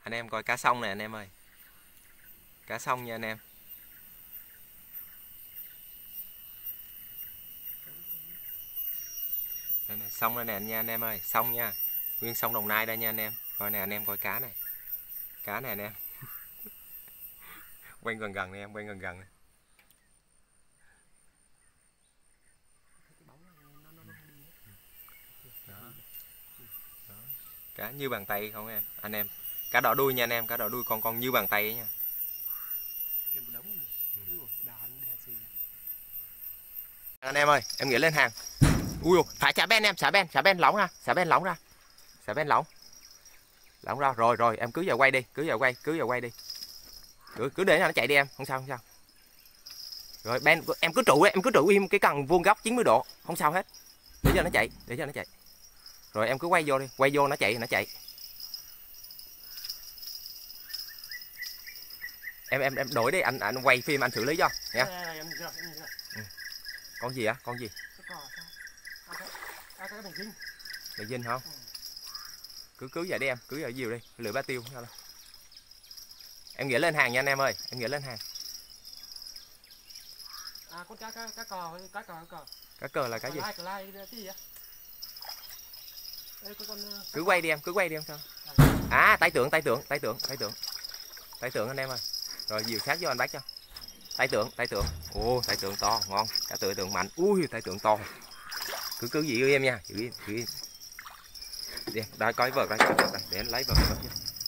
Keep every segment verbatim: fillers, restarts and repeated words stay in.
Anh em coi cá sông nè anh em ơi. Cá sông nha anh em. Đây nè, sông đây nè nha anh em ơi, sông nha. Nguyên sông Đồng Nai đây nha anh em. Coi nè anh em coi cá này. Cá này anh em. Quay gần gần nè em, quay gần gần nè. Đó. Đó. Cá như bàn tay không em, anh em. Cá đỏ đuôi nha anh em, cá đỏ đuôi con con như bàn tay ấy nha. Anh em ơi, em nghĩ lên hàng. Ui, phải xả ben em, xả ben, xả ben lỏng ra, xả ben lỏng ra. Xả ben lỏng. Lỏng ra, rồi rồi, em cứ vào quay đi, cứ vào quay, cứ vào quay đi. Cứ cứ để nó chạy đi em, không sao không sao. Rồi ben em cứ trụ em cứ trụ im cái cần vuông góc chín mươi độ, không sao hết. Để cho nó chạy, để cho nó chạy. Rồi em cứ quay vô đi, quay vô nó chạy, nó chạy. Em em em đổi đi, anh anh quay phim anh xử lý cho nha. Ừ. Con gì á? Con gì? Mày dinh hả? Cứ cứ vậy đi em, cứ vậy nhiều đi, lưỡi ba tiêu sao đâu. Em nghĩa lên hàng nha anh em ơi, em nghĩa lên hàng. À con cá cá cá cò, cá cò cá cò. Cá cờ là cái gì? Lai, lai, cái gì vậy? Ê, con, cứ quay đi em, cứ quay đi em sao? À, tay tượng, tay tượng, tay tượng, tay tượng. Tay tượng anh em ơi. Rồi dìu sát vô anh bác cho. Tay tượng, tay tượng. Ồ, tay tượng to, ngon. Cá tự tượng mạnh. Ui, tay tượng to. Cứ cứ giữ em nha, giữ im, giữ im. Đi, đây coi vợt đây, coi vợt đây, để anh lấy vợt cho.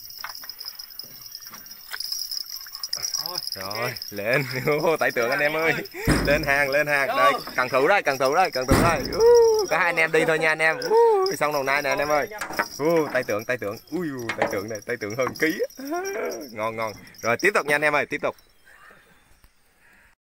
Rồi, okay. Lên. Tay tượng anh em ơi. Lên hàng, lên hàng. Đây, cần thủ đây, cần thủ đây, cần thủ đây. Uh, có hai anh em đi thôi nha anh em. Uh, sông Đồng Nai nè anh em ơi. Uh, tay tượng, tay tượng. Ui, tay tượng này, tay tượng hơn ký. Ngon ngon. Rồi tiếp tục nha anh em ơi, tiếp tục.